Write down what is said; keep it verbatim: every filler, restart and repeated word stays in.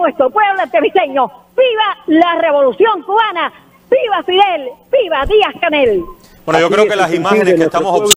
nuestro pueblo entrevisteño. ¡Viva la Revolución Cubana! ¡Viva Fidel! ¡Viva Díaz-Canel! Bueno, yo creo que las imágenes que estamos observando